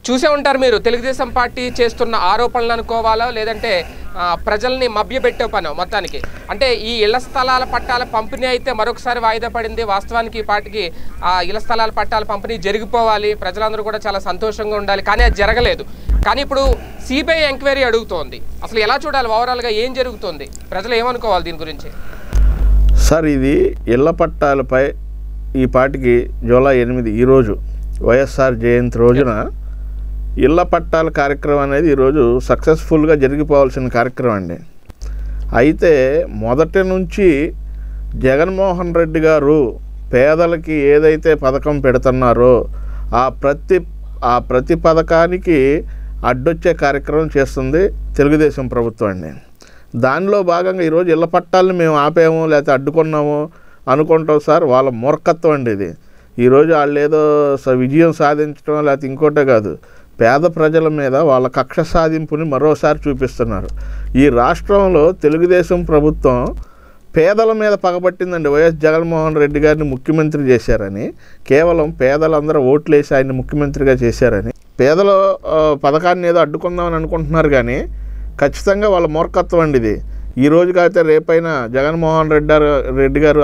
చూసే ఉంటారు మీరు, తెలుగుదేశం పార్టీ చేస్తున్న ఆరోపణలు అనుకోవాలో లేదంటే ప్రజల్ని మభ్యపెట్టే పని మొత్తానికి. అంటే ఈ ఇళ్ల స్థలాల పట్టాల పంపిణీ అయితే మరొకసారి వాయిదా పడింది. వాస్తవానికి ఈ పార్టీకి ఆ ఇళ్ల స్థలాల పట్టాల పంపిణీ జరిగిపోవాలి, ప్రజలందరూ కూడా చాలా సంతోషంగా ఉండాలి, కానీ అది జరగలేదు. కానీ ఇప్పుడు సిబిఐ ఎంక్వైరీ అడుగుతోంది. అసలు ఎలా చూడాలి, ఓవరాల్గా ఏం జరుగుతుంది, ప్రజలు ఏమనుకోవాలి దీని గురించి? సార్, ఇది ఇళ్ల పట్టాలపై ఈ పార్టీకి జూలై 8 ఈరోజు వైఎస్ఆర్ జయంతి రోజున ఇళ్ల పట్టాల కార్యక్రమం అనేది ఈరోజు సక్సెస్ఫుల్గా జరిగిపోవాల్సిన కార్యక్రమం అండి. అయితే మొదటి నుంచి జగన్మోహన్ రెడ్డి గారు పేదలకి ఏదైతే పథకం పెడుతున్నారో ఆ ప్రతి పథకానికి అడ్డొచ్చే కార్యక్రమం చేస్తుంది తెలుగుదేశం ప్రభుత్వం అండి. దానిలో భాగంగా ఈరోజు ఇళ్ల పట్టాలను మేము ఆపేమో లేకపోతే అడ్డుకున్నామో అనుకుంటాం సార్, వాళ్ళ మూర్ఖత్వం అండి ఇది. ఈరోజు వాళ్ళు ఏదో విజయం సాధించడం లేకపోతే ఇంకోటే కాదు, పేద ప్రజల మీద వాళ్ళ కక్ష సాధింపుని మరోసారి చూపిస్తున్నారు. ఈ రాష్ట్రంలో తెలుగుదేశం ప్రభుత్వం పేదల మీద పగబట్టిందండి. వైఎస్ జగన్మోహన్ రెడ్డి గారిని ముఖ్యమంత్రి చేశారని, కేవలం పేదలందరూ ఓట్లేసి ఆయన్ని ముఖ్యమంత్రిగా చేశారని, పేదల పథకాన్ని ఏదో అడ్డుకుందామని అనుకుంటున్నారు. కానీ ఖచ్చితంగా వాళ్ళ మూర్ఖత్వం అండి ఇది. ఈ రోజుకైతే రేపైనా జగన్మోహన్ రెడ్డి గారు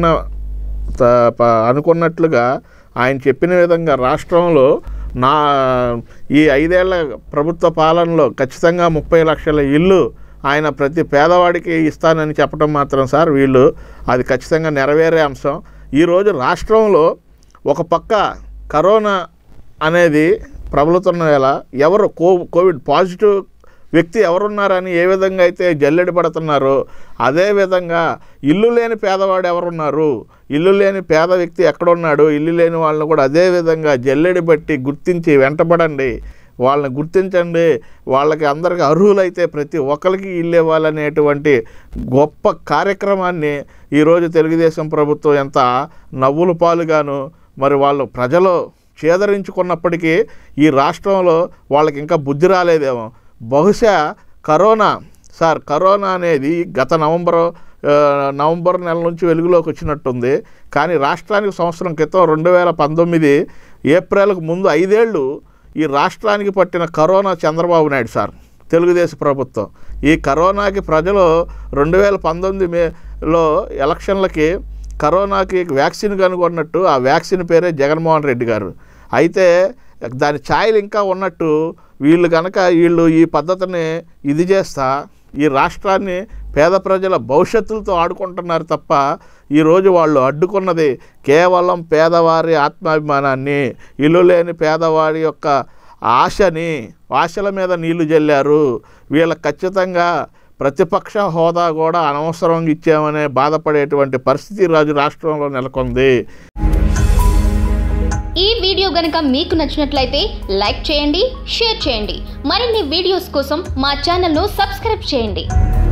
అనుకున్నట్లుగా ఆయన చెప్పిన విధంగా రాష్ట్రంలో ఈ 5 ఏళ్ల ప్రభుత్వ పాలనలో ఖచ్చితంగా 30 లక్షల ఇల్లు ఆయన ప్రతి పేదవాడికి ఇస్తానని చెప్పడం మాత్రం సార్ వీళ్ళు అది ఖచ్చితంగా నెరవేరే అంశం. ఈరోజు రాష్ట్రంలో ఒక పక్క కరోనా అనేది ప్రబలుతున్న వేళ ఎవరు కోవిడ్ పాజిటివ్ వ్యక్తి ఎవరున్నారని ఏ విధంగా అయితే జల్లెడి పడుతున్నారో అదేవిధంగా ఇల్లు లేని పేదవాడు ఎవరున్నారు, ఇల్లు లేని పేద వ్యక్తి ఎక్కడున్నాడు, ఇల్లు లేని వాళ్ళని కూడా అదేవిధంగా జల్లెడి బట్టి గుర్తించి వెంటబడండి, వాళ్ళని గుర్తించండి, వాళ్ళకి అందరికీ అర్హులైతే ప్రతి ఒక్కరికి ఇల్లు ఇవ్వాలనేటువంటి గొప్ప కార్యక్రమాన్ని ఈరోజు తెలుగుదేశం ప్రభుత్వం ఎంత నవ్వుల పాలుగాను మరి వాళ్ళు ప్రజలు చేదరించుకున్నప్పటికీ ఈ రాష్ట్రంలో వాళ్ళకి ఇంకా బుద్ధి రాలేదేమో. బహుశా కరోనా అనేది గత నవంబర్ నెల నుంచి వెలుగులోకి వచ్చినట్టుంది. కానీ రాష్ట్రానికి సంవత్సరం క్రితం 2019 ఏప్రిల్కు ముందు 5 ఏళ్ళు ఈ రాష్ట్రానికి పట్టిన కరోనా చంద్రబాబు నాయుడు సార్ తెలుగుదేశం ప్రభుత్వం. ఈ కరోనాకి ప్రజలు 2019లో ఎలక్షన్లకి కరోనాకి వ్యాక్సిన్ కనుగొన్నట్టు ఆ వ్యాక్సిన్ పేరే జగన్మోహన్ రెడ్డి గారు. అయితే దాని ఛాయలు ఇంకా ఉన్నట్టు వీళ్ళు ఈ పద్ధతిని ఇది చేస్తా ఈ రాష్ట్రాన్ని పేద ప్రజల భవిష్యత్తులతో ఆడుకుంటున్నారు తప్ప ఈరోజు వాళ్ళు అడ్డుకున్నది కేవలం పేదవారి ఆత్మాభిమానాన్ని, ఇల్లు లేని పేదవాడి యొక్క ఆశల మీద నీళ్లు జల్లారు. వీళ్ళకి ఖచ్చితంగా ప్రతిపక్ష హోదా కూడా అనవసరంగా ఇచ్చామనే బాధపడేటువంటి పరిస్థితి రాష్ట్రంలో నెలకొంది. ఈ వీడియో గనుక మీకు నచ్చినట్లయితే లైక్ చేయండి, షేర్ చేయండి. మరిన్ని వీడియోస్ కోసం మా ఛానల్ను సబ్స్క్రైబ్ చేయండి.